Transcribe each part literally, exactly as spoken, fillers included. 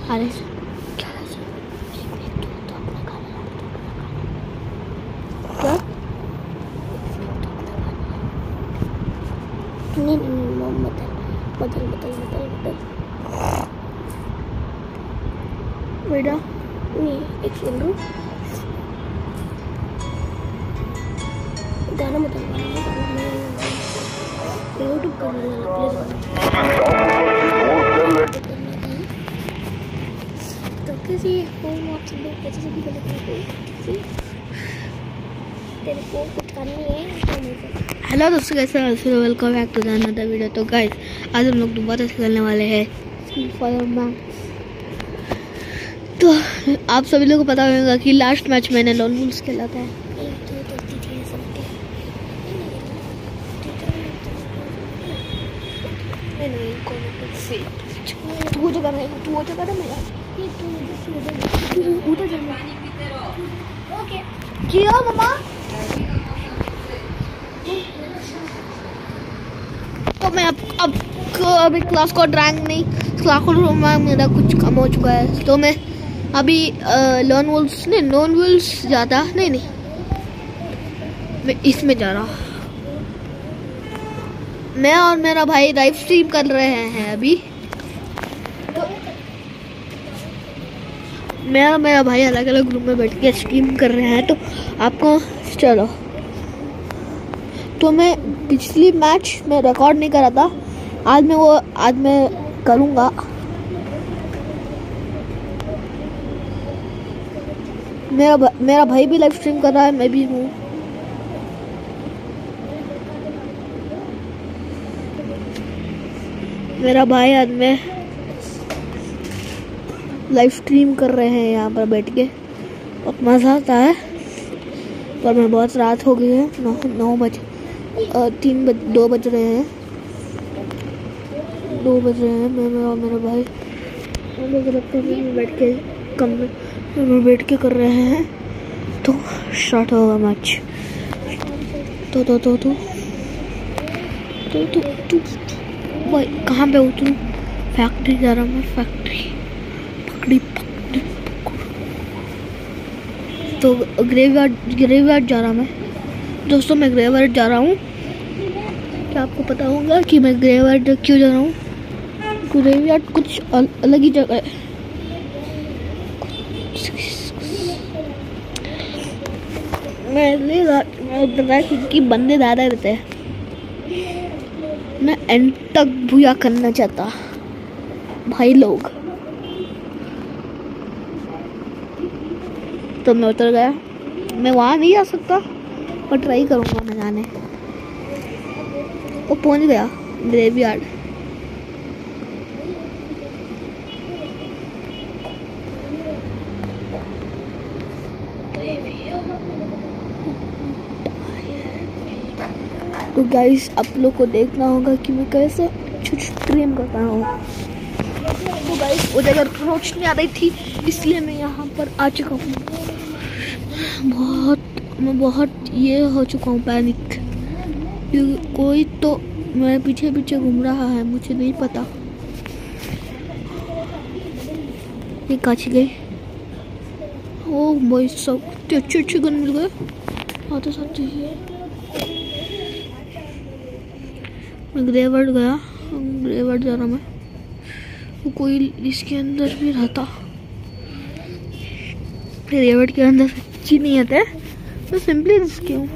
अरे क्या नहीं बदल बदल बदल बदल बदल बेटा नहीं एक सेकंड रुक गाना बदल यूट्यूब कर तो कैसे होम आप सब लोग कैसे सभी गलत तेरे को कुछ करनी है। हेलो दोस्तों कैसे हैं, welcome back to another video. तो गाइस आज हम लोग दोबारा से खेलने वाले हैं फॉर मैच। तो आप सभी लोगों को पता होगा कि लास्ट मैच मैंने लॉन वुल्फ खेला था। तू जो कर रहा है तू वो जो कर रहा है मैं तू उधर जाना। ओके जी हाँ मम्मा। तो मैं अब अब अभी क्लास को ड्राइंग नहीं क्लास को मेरा कुछ कम हो चुका है। तो मैं अभी लॉन वुल्फ नहीं लॉन वुल्फ ज़्यादा नहीं नहीं मैं इसमें जा रहा। मैं और मेरा भाई लाइव स्ट्रीम कर रहे हैं अभी। तो मैं और मेरा भाई अलग अलग रूम में बैठ के स्ट्रीम कर रहे हैं। तो आपको चलो तो मैं पिछली मैच में रिकॉर्ड नहीं करा था, आज मैं वो आज मैं करूँगा। मेरा मेरा भाई भी लाइव स्ट्रीम कर रहा है, मैं भी हूँ। मेरा भाई आज में लाइव स्ट्रीम कर रहे हैं यहाँ पर बैठ के, बहुत मज़ा आता है। पर मैं बहुत रात हो गई है, नौ नौ बजे तीन बज दो बज रहे हैं दो बज रहे हैं मैं मेरा मेरा भाई हम लोग रखते हैं बैठ के कमरे में बैठ के कर रहे हैं। तो स्टार्ट होगा मैच। तो तो तो तो तो तो तो भाई कहाँ पे उतरूँ? फैक्ट्री जा रहा हूँ मैं, फैक्ट्री पकड़ी पकड़ी तो ग्रेवयार्ड ग्रेवयार्ड जा रहा मैं दोस्तों। मैं ग्रेवयार्ड जा रहा हूँ। क्या आपको पता होगा कि मैं ग्रेवयार्ड क्यों जा रहा हूँ? ग्रेवयार्ड कुछ अल, अलग ही जगह है। मैं क्योंकि बंदे ज़्यादा रहते हैं, मैं एंड तक भूया करना चाहता भाई लोग। तो मैं उतर गया। मैं वहाँ नहीं जा सकता पर ट्राई करूँगा मैं जाने। वो पहुँच गया ग्रेवयार्ड। तो गाइस आप लोग को देखना होगा कि मैं कैसे स्ट्रीम करता हूँ। तो गाइस वो जगह रोशनी आ रही थी इसलिए मैं यहाँ पर आ चुका हूँ। बहुत मैं बहुत ये हो चुका हूँ पैनिक, क्योंकि कोई तो मेरे पीछे पीछे घूम रहा है, मुझे नहीं पता ये काची गई। ओ भाई सब अच्छे अच्छे गन मिल गए आते साथ ही। मैं ग्रेवयार्ड गया, ग्रेवयार्ड जा रहा मैं। वो कोई इसके अंदर भी रहता, ग्रेवयार्ड के अंदर सच्ची नहीं आता है, मैं सिंपली रिस्की हूँ।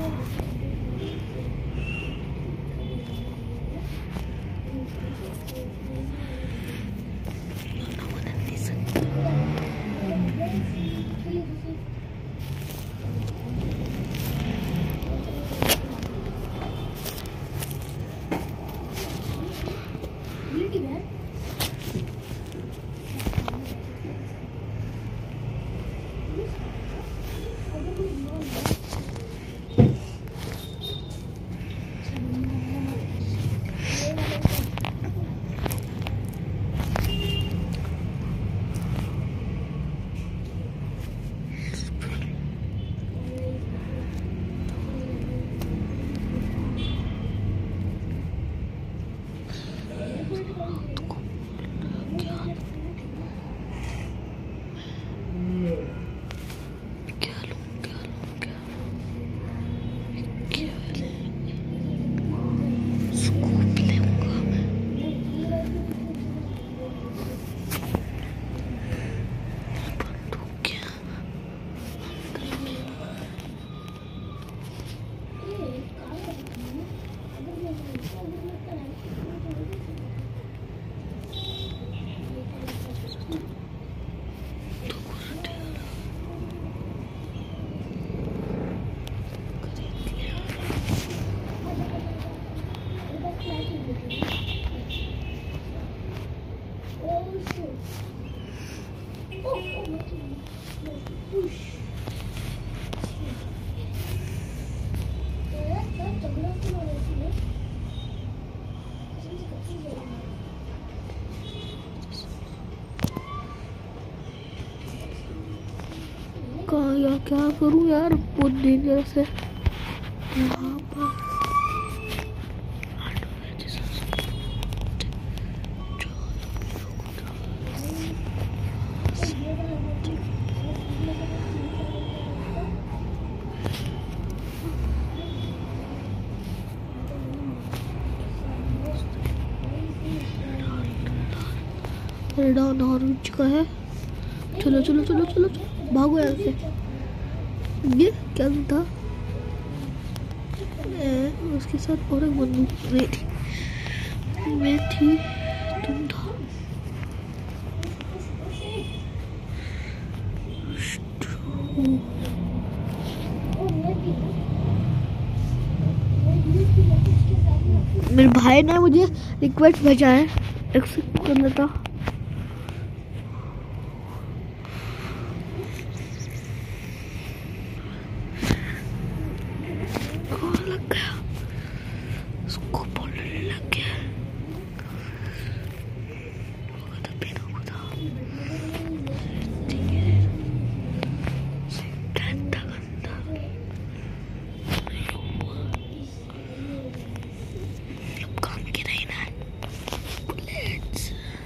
कहाँ या क्या करूँ यार, बहुत डेंजरस है यहाँ पर। डाउन और चुका है। चलो चलो चलो चलो चलो भागो यहाँ से। ये क्या था? ए, उसके साथ और एक बंदूक मैं थी मैं थी तुम था। मेरे भाई ने मुझे रिक्वेस्ट भेजा है, एक्सेप्ट कर लेता। लग गया उसको, बोलने लग गया। काम की नहीं ना बुलेट्स,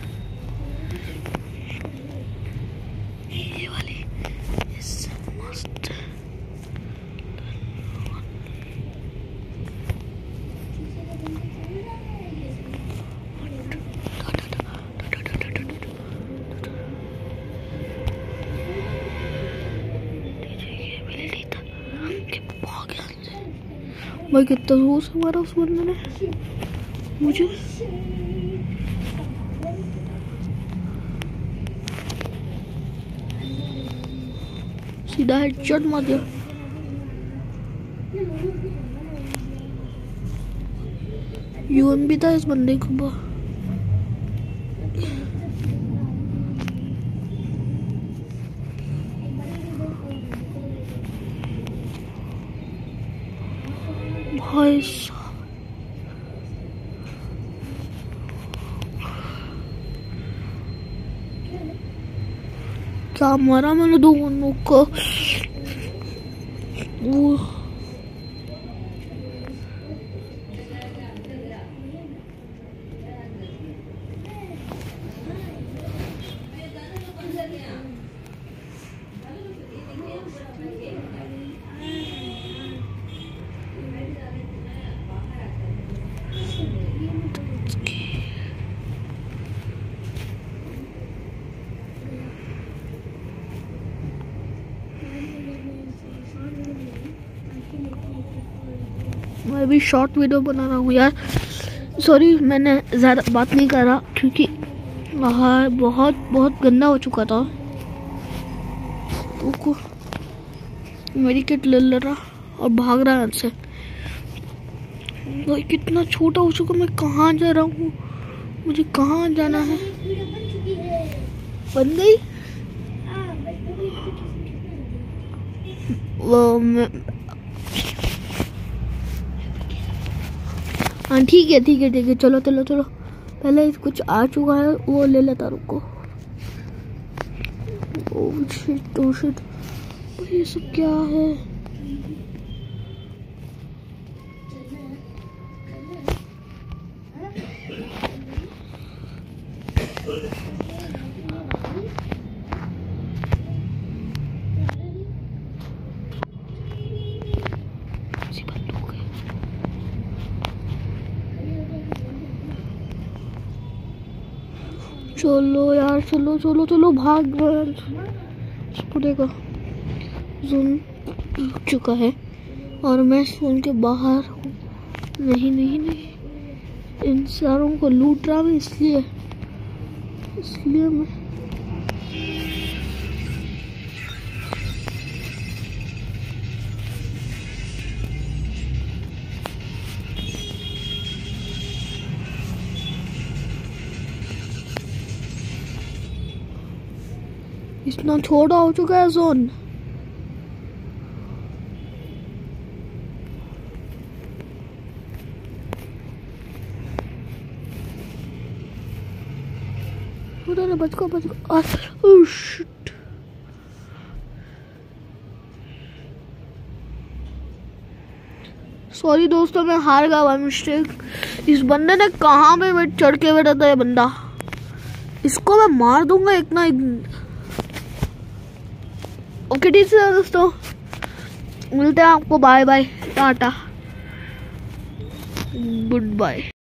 ये वाली इस मस्त। भाई कितना जोर से मारा उस बंदे ने मुझे। सीधा हेडशॉट मार दिया। यूएम भी था इस बंदे के पास। भाई क्या मारा मैंने दो बंदों को। वो मैं भी शॉर्ट वीडियो बना रहा हूँ यार। सॉरी मैंने ज़्यादा बात नहीं कर रहा क्योंकि बाहर बहुत बहुत गंदा हो चुका था। तो मेरी किट ले ले रहा और भाग रहा है से। भाई कितना छोटा हो चुका, मैं कहाँ जा रहा हूँ, मुझे कहाँ जाना है। बन गई वो मैं। हाँ ठीक है ठीक है ठीक है, चलो चलो चलो। पहले कुछ आ चुका है वो ले लेता, रुको। ओह शिट ओह शिट, ये सब क्या है? चलो यार चलो चलो चलो भाग रहे का जूम रुक चुका है और मैं फोन के बाहर हूँ। नहीं नहीं नहीं, इन सारों को लूट रहा मैं, इसलिए इसलिए मैं इतना छोटा हो चुका है जोन। उधर बच को बच को। Oh shit. सॉरी दोस्तों, मैं हार गया बाय मिस्टेक। इस बंदे ने कहाँ पे बैठ चढ़ के बैठा था ये बंदा। इसको मैं मार दूंगा एक ना एक। ओके ठीक है दोस्तों, मिलते हैं आपको। Bye bye, tata, good bye.